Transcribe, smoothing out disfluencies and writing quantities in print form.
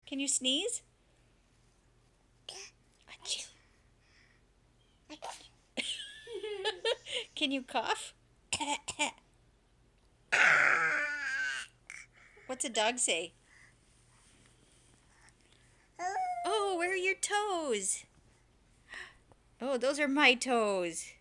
Can you sneeze? Achoo. Can you cough? What's a dog say? Oh, where are your toes? Oh, those are my toes.